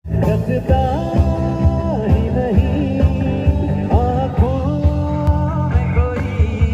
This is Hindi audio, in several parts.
रखता ही नहीं आँखों में कोई।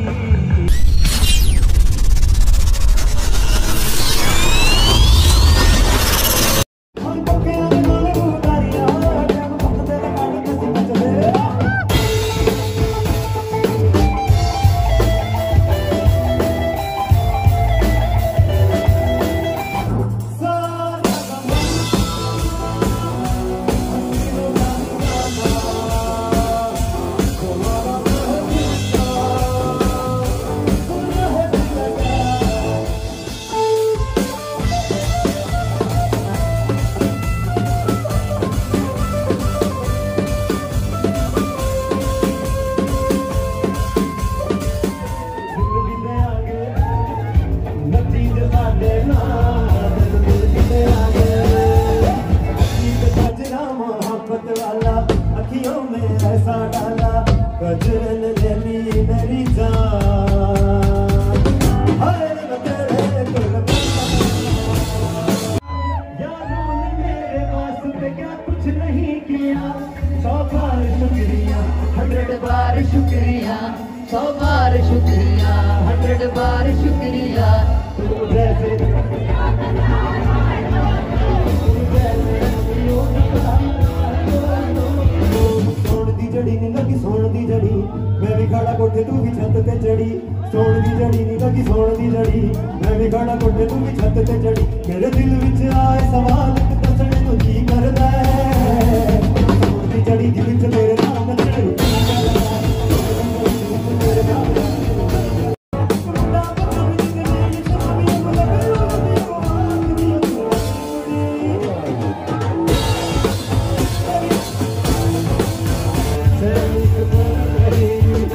अखियों में ऐसा डाला गजरन जली मेरी जान। यारों ने मेरे वास्ते क्या कुछ नहीं किया। 100 बार शुक्रिया 100 बार शुक्रिया 100 बार शुक्रिया 100 बार शुक्रिया। तू जैसे जड़ी नहीं लगी सोन दी जड़ी मैं भी खड़ा कोठे तू भी छत ते चढ़ी। सोन दी जड़ी नहीं लगी सोन दी जड़ी मैं भी खड़ा कोठे तू भी छत ते चढ़ी। मेरे दिल विच आए सवाल दसने नूं की करदा है। सोन दी जड़ी दी विच तेरे नाम चढ़ी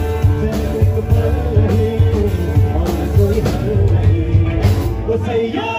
say yeah.